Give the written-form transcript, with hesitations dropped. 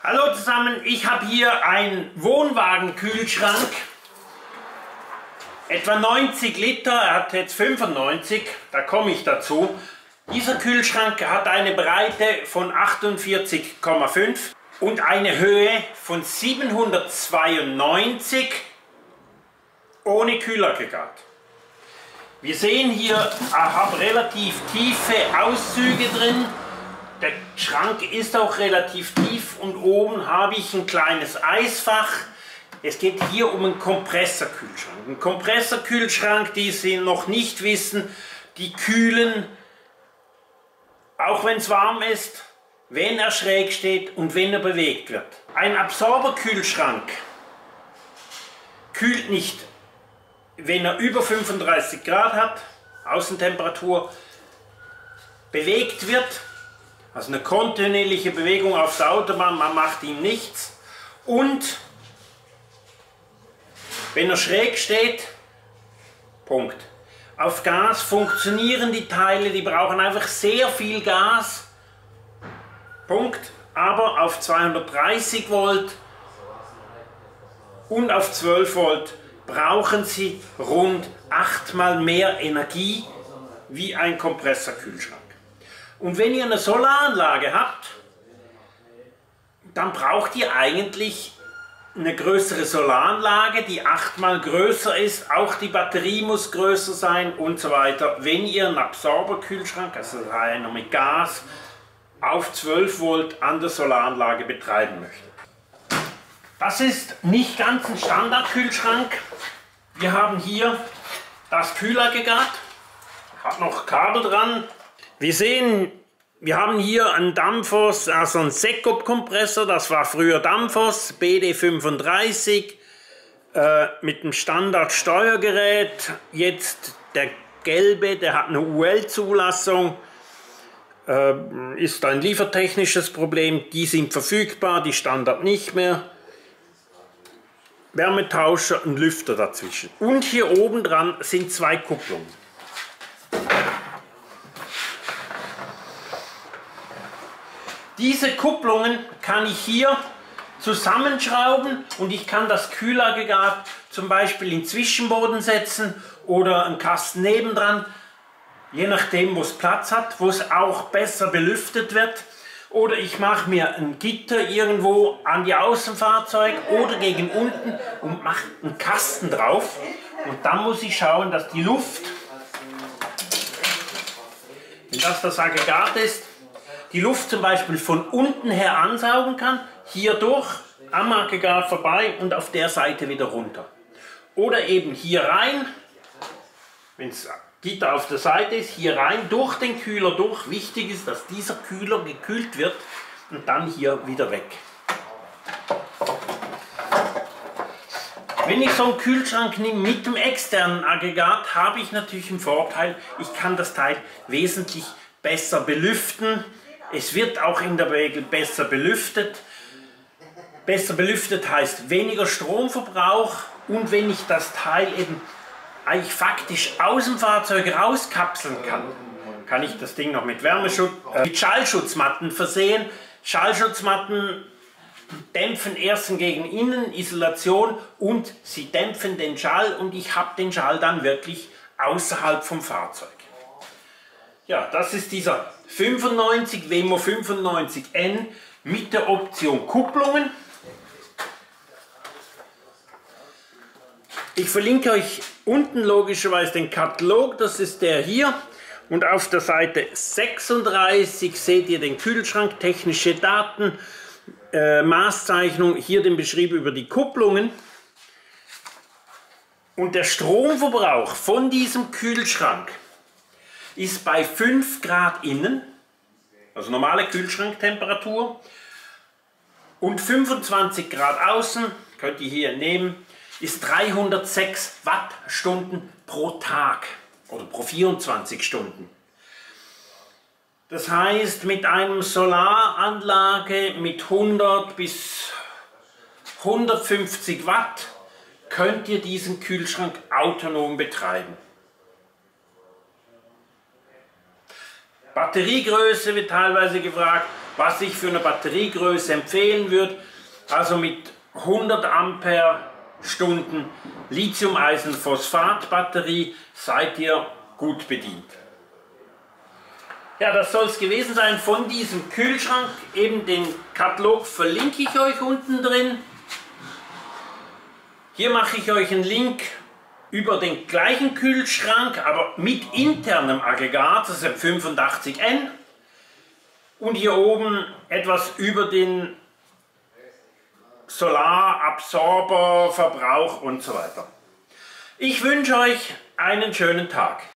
Hallo zusammen, ich habe hier einen Wohnwagenkühlschrank, etwa 90 Liter, er hat jetzt 95, da komme ich dazu. Dieser Kühlschrank hat eine Breite von 48,5 und eine Höhe von 792 ohne Kühlaggregat. Wir sehen hier, ich habe relativ tiefe Auszüge drin. Der Schrank ist auch relativ tief und oben habe ich ein kleines Eisfach. Es geht hier um einen Kompressorkühlschrank. Ein Kompressorkühlschrank, die Sie noch nicht wissen, die kühlen, auch wenn es warm ist, wenn er schräg steht und wenn er bewegt wird. Ein Absorberkühlschrank kühlt nicht, wenn er über 35 Grad hat, Außentemperatur, bewegt wird. Also eine kontinuierliche Bewegung auf der Autobahn, man macht ihm nichts. Und wenn er schräg steht, Punkt. Auf Gas funktionieren die Teile, die brauchen einfach sehr viel Gas, Punkt. Aber auf 230 Volt und auf 12 Volt brauchen sie rund 8-mal mehr Energie wie ein Kompressorkühlschrank. Und wenn ihr eine Solaranlage habt, dann braucht ihr eigentlich eine größere Solaranlage, die 8-mal größer ist. Auch die Batterie muss größer sein und so weiter. Wenn ihr einen Absorberkühlschrank, also einer mit Gas, auf 12 Volt an der Solaranlage betreiben möchtet. Das ist nicht ganz ein Standardkühlschrank. Wir haben hier das Kühlaggregat, hat noch Kabel dran. Wir sehen, wir haben hier einen Danfoss, also einen Sekop-Kompressor, das war früher Danfoss, BD35, mit einem Standard-Steuergerät. Jetzt der gelbe, der hat eine UL-Zulassung, ist ein liefertechnisches Problem, die sind verfügbar, die Standard nicht mehr. Wärmetauscher und Lüfter dazwischen. Und hier oben dran sind 2 Kupplungen. Diese Kupplungen kann ich hier zusammenschrauben und ich kann das Kühlaggregat zum Beispiel in Zwischenboden setzen oder einen Kasten nebendran, je nachdem, wo es Platz hat, wo es auch besser belüftet wird. Oder ich mache mir ein Gitter irgendwo an die Außenfahrzeug oder gegen unten und mache einen Kasten drauf. Und dann muss ich schauen, dass die Luft, wenn das Aggregat ist, die Luft zum Beispiel von unten her ansaugen kann, hier durch, am Aggregat vorbei und auf der Seite wieder runter. Oder eben hier rein, wenn es Gitter auf der Seite ist, hier rein, durch den Kühler durch. Wichtig ist, dass dieser Kühler gekühlt wird und dann hier wieder weg. Wenn ich so einen Kühlschrank nehme mit dem externen Aggregat, habe ich natürlich einen Vorteil, ich kann das Teil wesentlich besser belüften. Es wird auch in der Regel besser belüftet. Besser belüftet heißt weniger Stromverbrauch und wenn ich das Teil eben eigentlich faktisch aus dem Fahrzeug rauskapseln kann, kann ich das Ding noch mit mit Schallschutzmatten versehen. Schallschutzmatten dämpfen erstens gegen Innen, Isolation und sie dämpfen den Schall und ich habe den Schall dann wirklich außerhalb vom Fahrzeug. Ja, das ist dieser 95 Wemo 95N mit der Option Kupplungen. Ich verlinke euch unten logischerweise den Katalog, das ist der hier. Und auf der Seite 36 seht ihr den Kühlschrank, technische Daten, Maßzeichnung, hier den Beschrieb über die Kupplungen. Und der Stromverbrauch von diesem Kühlschrank ist bei 5 Grad innen, also normale Kühlschranktemperatur, und 25 Grad außen, könnt ihr hier nehmen, ist 306 Wattstunden pro Tag oder pro 24 Stunden. Das heißt, mit einer Solaranlage mit 100 bis 150 Watt könnt ihr diesen Kühlschrank autonom betreiben. Batteriegröße wird teilweise gefragt. was ich für eine Batteriegröße empfehlen würde. Also mit 100 Ampere-Stunden Lithium-Eisen-Phosphat-Batterie seid ihr gut bedient. Ja, das soll es gewesen sein von diesem Kühlschrank. Eben den Katalog verlinke ich euch unten drin. Hier mache ich euch einen Link über den gleichen Kühlschrank, aber mit internem Aggregat, das ist ein 85N. Und hier oben etwas über den Solarabsorberverbrauch und so weiter. Ich wünsche euch einen schönen Tag.